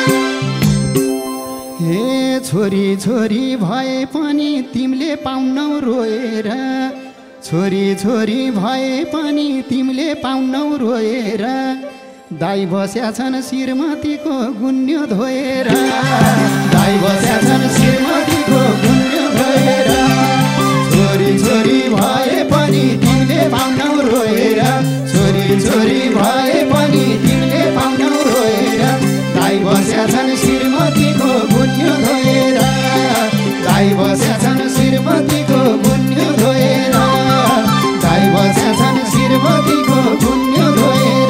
हे छोरी छोरी भए पनि तिमीले पाउनौ रोएर छोरी छोरी भए पनि तिमीले पाउनौ रोएर दाइ बस्या छन् श्रीमतीको गुन्यो धोएर दाइ बस्या छन् श्रीमतीको गुन्यो धोएर छोरी छोरी भए पनि तिमीले पाउनौ रोएर छोरी छोरी भए पनि तिमीले पाउनौ रोएर दाइ बस्या छन् श्रीमतीको गुन्यो धोएर दाइ बस्या छन् श्रीमतीको गुन्यो धोएर दाइ बस्या छन् श्रीमतीको गुन्यो धोएर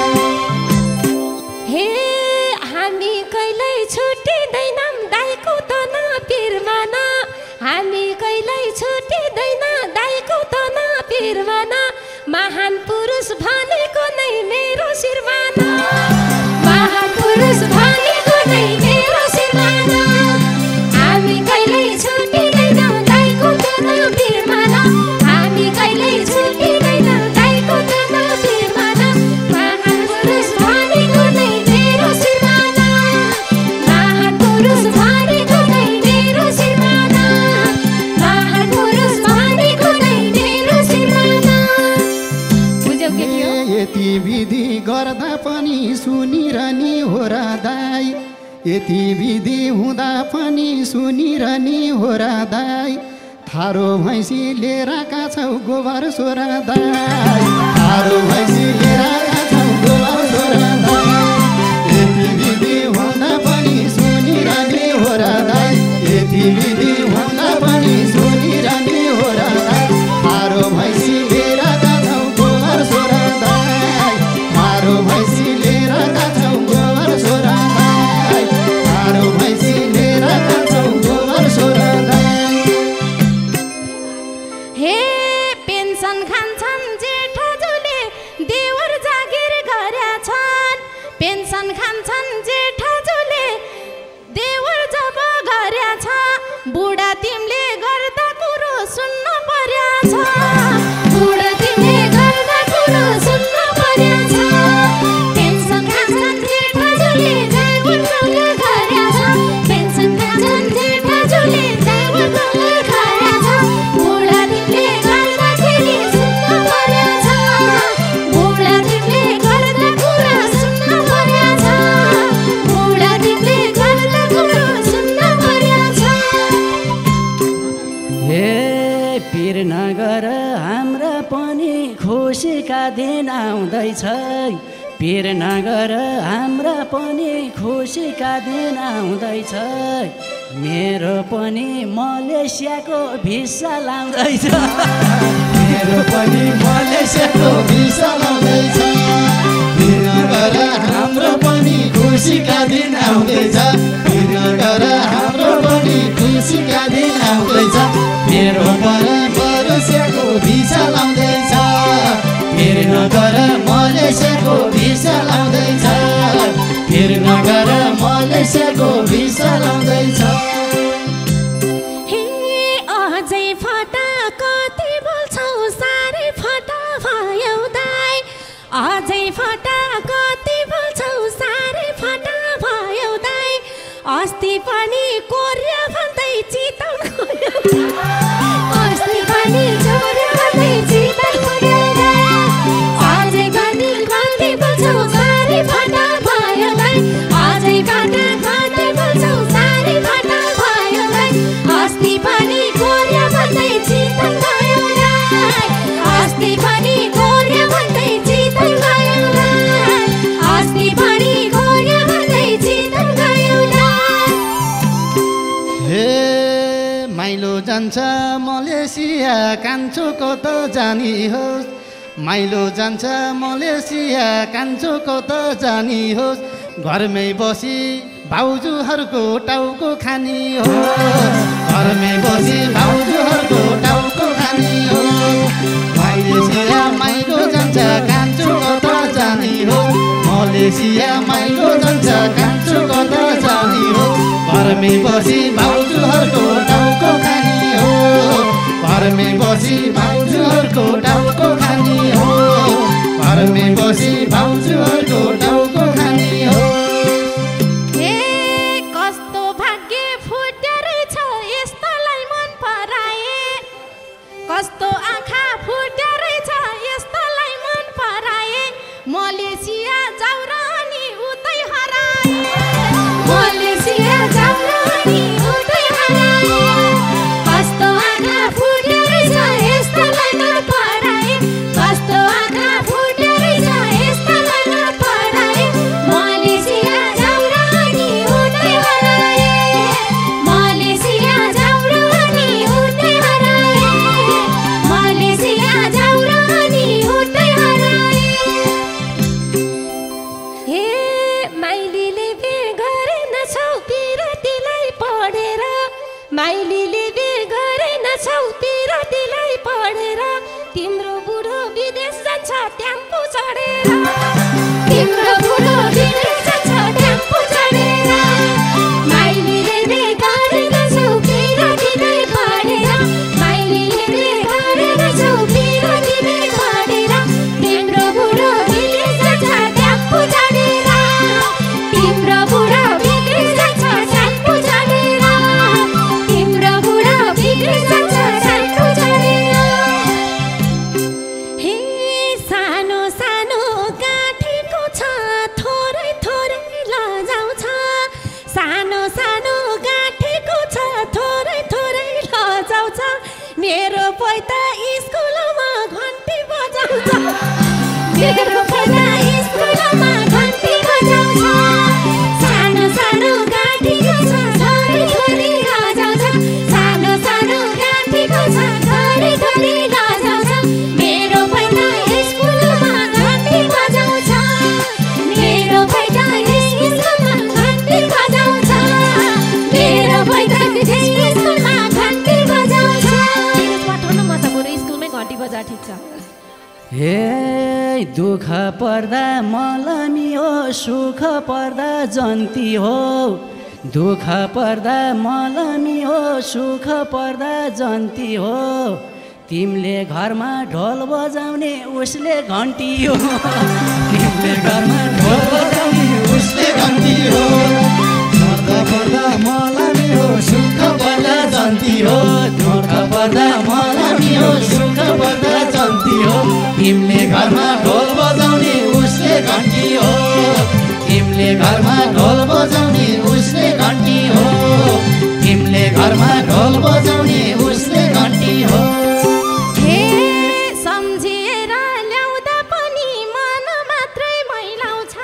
हे हामी कहिल्यै छुटिँदैनौँ दाइको तना पिरमाना हामी कहिल्यै छुटिँदैन दाइको तना पिरमाना महान पुरुष भनेको नै मेरो शिरमाना महान पुरुष भनेको नै मेरो शिरमाना हामी कहिल्यै छुटिँदैनौँ दाइको तना पिरमाना हामी कहिल्यै छुटिँदैनौँ दाइको तना पिरमाना महान पुरुष भनेको नै मेरो शिरमाना महान पुरुष भनेको नै मेरो शिरमाना महान पुरुष भनेको नै मेरो शिरमाना बुझ्यौ केटी हो यति विधि गर्दा पनि सुनिरहने हो र दाइ यति विधि हुँदा पनि सुनिरहने हो र दाइ थारो भैँसी लिएर आएका छौ गोबर सोर दाइ थारो भैँसी लिएर आएका छौ गोबर सोर दाइ यति विधि हुँदा पनि सुनिरहने हो र दाइ यति विधि हुँदा पनि सुनिरहने हो र दाइ थारो भैँसी लिएर आएका छौ गोबर सोर दाइ थारो भैँसी लिएर आएका छौ गोबर सोर दाइ थारो भैँसी लिएर आएका छौ गोबर सोर दाइ हे पेन्सन खान्छन् जेठाजुले देवर जागिर गर्या छन् पेन्सन खान्छन् जेठाजुले देवर जब गर्या छ बुढा तिमीले गर्दा कुरो सुन्न पर्या छ बुढा तिमीले गर्दा कुरो सुन्न पर्या छ पेन्सन खान्छन् जेठाजुले देवर जब गर्या छ पेन्सन खान्छन् जेठाजुले देवर जब गर्या छ बुढा तिमीले गर्दाखेरि सुन्न पर्या छ बुढा तिमीले गर्दा कुरो सुन्न पर्या छ बुढा तिमीले गर्दा कुरो सुन्न पर्या छ हे पिर नगर हाम्रा पनि खुसीका दिन आउँदैछ पिर नगर हाम्रा पनि खुसीका दिन आउँदैछ मेरो पनि मलेसियाको भिसा लाउँदैछ मेरो पनि मलेसियाको भिसा लाउँदैछ पिर नगर हाम्रो पनि खुसीका दिन आउँदैछ पिर नगर हाम्रो पनि खुसीका दिन आउँदैछ मेरो पनि मलेसियाको भिसा लाउँदैछ पिर नगर मलेसियाको भिसा लाउँदैछ पिर नगर मलेसियाको भिसा लाउँदैछ हे अझै फटा कति बोल्छौ साह्रै फटा भयो दाइ अझै फटा कति बोल्छौ साह्रै फटा भयो दाइ अस्ति पनि कोर्या भन्दै चितन गयो अस्ति पनि चोर्या भन्दै चितन गयो अझै पनि कति बोल्छौ साह्रै फटा भयो दाइ अझै पनि कति बोल्छौ साह्रै फटा भयो दाइ अस्ति पनि कोर्या भन्दै चितन गयो अस्ति पनि कोर्या भन्दै चितन गयो अस्ति पनि कोर्या भन्दै चितन गयो हे माइलो जान्छ मलेसिया कान्छोको त जानी होस् माइलो जान्छ मलेसिया कान्छोको त जानी होस् घरमै बसी भाउजूहरूको टाउको खानी हो घरमै बसी भाउजूहरूको टाउको खानी हो मलेसिया माइलो जान्छ कान्छोको त जानी हो मलेसिया माइलो जान्छ कान्छोको त जानी हो घरमै बसी भाउजूहरूको टाउको खानी हो घरमै बसी भाउजूहरूको टाउको खानी हो घरमै बसी भाउजूहरूको टाउको खानी हो हे कस्तो भाग्य फुट्या रहेछ यस्तोलाई मन पराए कस्तो आँखा फुट्या रहेछ यस्तोलाई मन पराए मलेसिया जाऊ अनि उतै हराए कस्तो आँखा फुट्यो रहेछ यस्तोलाई नपढाए कस्तो आँखा फुट्यो रहेछ यस्तोलाई नपढाए मलेसिया जाउँ र अनि उतै हराए मलेसिया जाउँ र अनि उतै हराए मलेसिया जाउँ र अनि उतै हराए हे माइलीले बे गरेनछौ पिरतीलाई पढेर माइलीले बे गरेनछौ पिरतीलाई पढेर तिम्रो बुढो विदेश जान्छ टेम्पो चढेर तिम्रो बुढो विदेश जान्छ टेम्पो चढेर माइलीले बे गरेनछौ पिरतीलाई पढेर माइलीले बे गरेनछौ पिरतीलाई पढेर तिम्रो बुढो विदेश जान्छ टेम्पो चढेर तिम्रो बुढो विदेश जान्छ टेम्पो चढेर तिम्रो बुढो विदेश जान्छ टेम्पो चढेर हे सानो सानो गाँठेको छ थोरै थोरै लजाउँछ सानो सानो गाँठेको छ थोरै थोरै लजाउँछ मेरो पैता स्कुलमा घन्टी बजाउँछ मेरो पैता स्कुलमा घन्टी बजाउँछ सानो सानो गाँठेको छ थोरै थोरै लजाउँछ सानो सानो गाँठेको छ थोरै थोरै लजाउँछ मेरो पैता स्कुलमा घन्टी बजाउँछ मेरो पैता स्कुलमा घन्टी बजाउँछ मेरो पैता स्कुलमा घन्टी बजाउँछ पठाउन म त बरु स्कुलमै घन्टी बजा ठिक छ हे दुःख पर्दा मलमी हो सुख पर्दा जन्ती हो दुःख पर्दा मलमी हो सुख पर्दा जन्ती हो तिमीले घरमा ढोल बजाउने उसले घन्टी हो तिमीले घरमा ढोल बजाउने उसले घन्टी हो दुःख पर्दा मलमी हो सुख पर्दा जन्ती हो दुःख पर्दा मलमी हो सुख पर्दा जन्ती हो तिमीले घरमा ढोल बजाउने उसले घन्टी हो तिमीले घरमा ढोल बजाउने उसले घन्टी हो तिमीले घरमा ढोल बजाउने उसले घन्टी हो हे सम्झिएर ल्याउँदा पनि मन मात्रै मैलाउँछ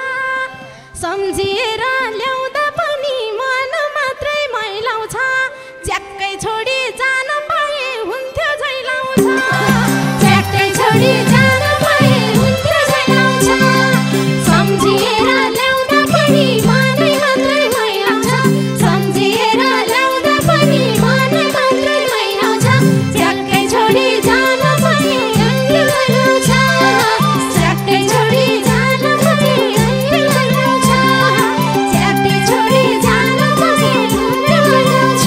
सम्झिएर ल्याउँदा पनि मन मात्रै मैलाउँछ झ्याक्कै छोडी जान पाए हुन्थ्यो झैलाउँछ झ्याक्कै छोडी जान पाए हुन्थ्यो झैलाउँछ सम्झिएर ल्याउँदा पनि मनै मात्रै मैलाउँछ सम्झिएर ल्याउँदा पनि मनै मात्रै मैलाउँछ झ्याक्कै छोडी जान पाए हुन्थ्यो झैलाउँछ झ्याक्कै छोडी जान पाए हुन्थ्यो झैलाउँछ झ्याक्कै छोडी जान पाए हुन्थ्यो झैलाउँछ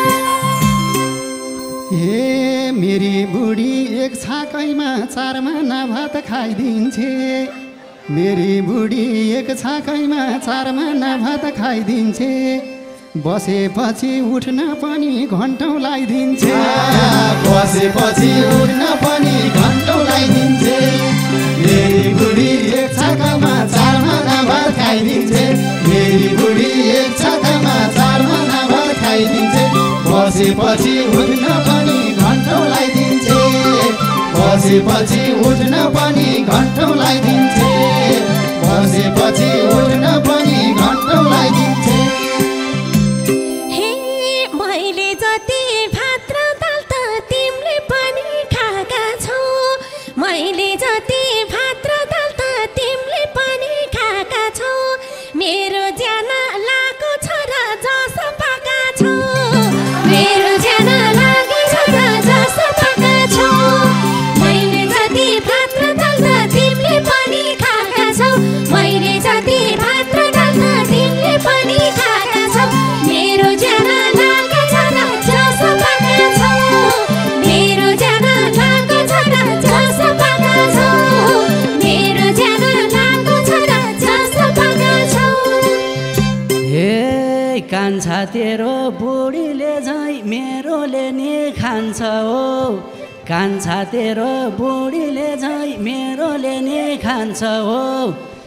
हे मेरी बुढी एक छाकैमा 4 महिना भात खाइदिन्छे मेरी बुढी एक छाकैमा 4 महिना भात खाइदिन्छे बसेपछि उठ्न पनि घन्टौँ लगाइदिन्छे बसेपछि उठ्न पनि घन्टौँ लगाइदिन्छे मेरी बुढी एक छाकामा 4 महिना भात खाइदिन्छे मेरी बुढी एक छाकामा 4 महिना भात खाइदिन्छे बसेपछि उठ्न पनि घन्टौँ लगाइदिन्छे बसेपछि उठ्न पनि घन्टौँ लगाइदिन्छे बसेपछि उठ्न पनि घन्टौँ लगाइदिन्छे हे मैले जति भात र दाल त तिमीले पनि खाएका छौ मैले जति भात र दाल त तिमीले पनि खाएका छौ मेरो ज्यान लागेको छ र जस पाका छौ मेरो ज्यान लागेको छ र जस पाका छौ मैले जति भात र दाल त तिमीले पनि खाएका छौ मैले जति भात र दाल त तिमीले पनि खाएका छौ मेरो ज्यान लागेको छ र जस पाका छौ मेरो ज्यान लागेको छ र जस पाका छौ मेरो ज्यान लागेको छ र जस पाका छौ हे कान्छा तेरो बुढीले झै मेरोले नि खान्छ हो कान्छा तेरो बुढीले झै मेरोले नि खान्छ हो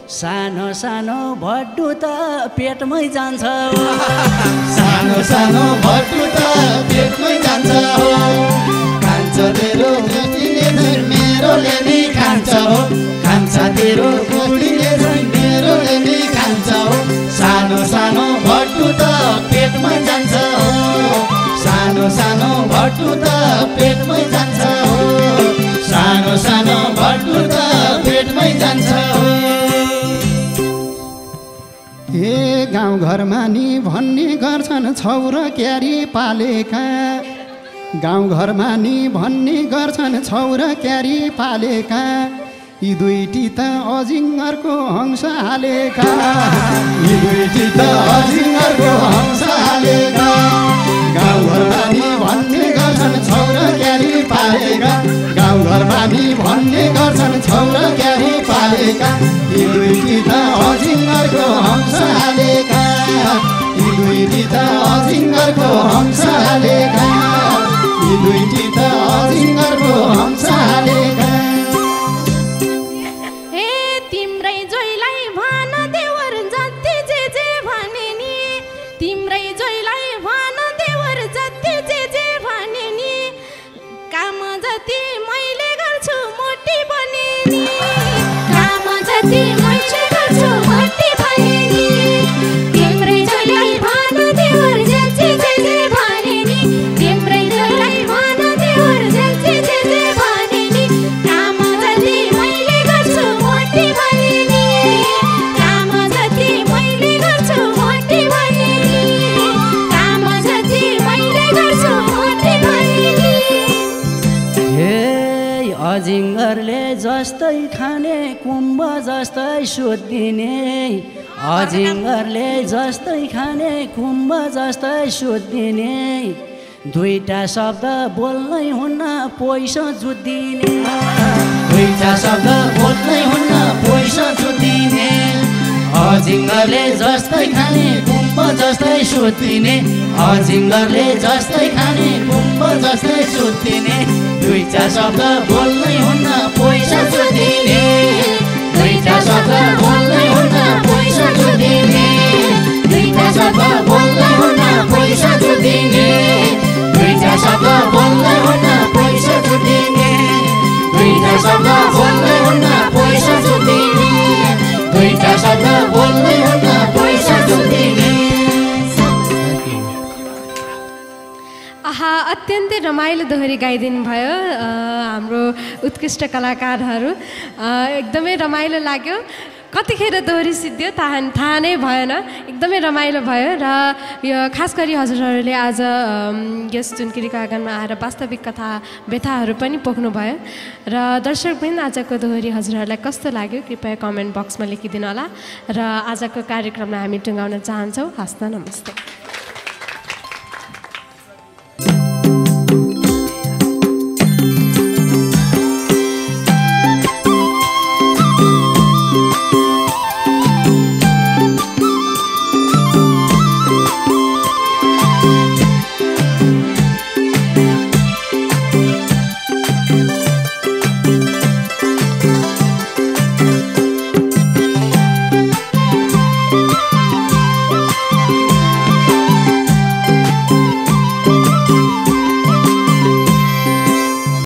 सानो सानो भड्डु त पेटमै जान्छ हो सानो सानो भट्टु त पेटमै जान्छ हो खान्छ तेरो बुढीले झैँ मेरोले नि खान्छ हो खान्छ तेरो बुढीले झैँ मेरोले नि खान्छ हो सानो सानो भट्टु त पेटमै जान्छ हो सानो सानो भट्टु त पेटमै जान्छ हो सानो सानो भट्टु त पेटमै जान्छ हो ए गाउँघरमा नि भन्ने गर्छन् छौरा क्यारी पालेका गाउँघरमा नि भन्ने गर्छन् छौरा क्यारी पालेका यी दुईटी त अजिङ्गरको हंस हालेका यी दुईटी त अजिङ्गरको हंस हालेका गाउँघरमा नि भन्ने गर्छन् छौरा क्यारी पालेका गाउँघरमा नि भन्ने गर्छन् छौरा क्यारी पालेका यी दुईटी त अजिङ्गरको हंस हालेका यी दुईटी त अजिङ्गरको हंस हालेका यी दुईटी त अजिङ्गरको हंस हालेका ए तिम्रै जोइलाई भन देवर जति जे भने नि तिम्रै जोइलाई भन देवर जति जे भने नि काम जति मैले गर्छु मोटी बने नि काम जति मैले गर्छु मोटी बने नि तिम्रै जोइलाई भन देवर जति जे भने नि तिम्रै जोइलाई भन देवर जति जे भने नि काम जति मैले गर्छु मोटी बने नि काम जति मैले गर्छु मोटी बने नि काम जति मैले गर्छु मोटी बने नि हे अजिङ्गरले जस्तै खाने कुम्भ जस्तै सुत्दिने अजिङ्गरले जस्तै खाने कुम्भ जस्तै सुत्दिने दुईटा शब्द बोल्नै हुन्न पैसा जुत्दिने दुईटा शब्द बोल्नै हुन्न पैसा जुटिने अजिङ्गरले जस्तै खाने कुम्भ जस्तै सुत्दिने अजिङ्गरले जस्तै खाने कुम्भ जस्तै सुत्दिने दुईटा शब्द बोल्नै हुन्न पैसा जुटिने दुईटा शब्द बोल्नै हुन्न पैसा जुटिने दुईटा शब्द बोल्नै हुन्न पैसा जुटिने दुईटा शब्द बोल्नै हुन्न पैसा जुटिने दुईटा शब्द बोल्नै हुन्न पैसा जुटिने दुईटा शब्द बोल्नै हुन्न पैसा जुटिने आहा अत्यन्तै रमाइलो दोहोरी गाइदिनु भयो हाम्रो उत्कृष्ट कलाकारहरू एकदमै रमाइलो लाग्यो कतिखेर दोहोरी सिद्धियो थाहा नै भएन एकदमै रमाइलो भयो र यो खास गरी हजुरहरूले आज यस जुनकिरीको आँगनमा आएर वास्तविक कथा व्यथाहरू पनि पोख्नुभयो र दर्शकवृन्द आजको दोहोरी हजुरहरूलाई कस्तो लाग्यो कृपया कमेन्ट बक्समा लेखिदिनु होला र आजको कार्यक्रमलाई हामी टुङ्गाउन चाहन्छौँ हस्त नमस्ते।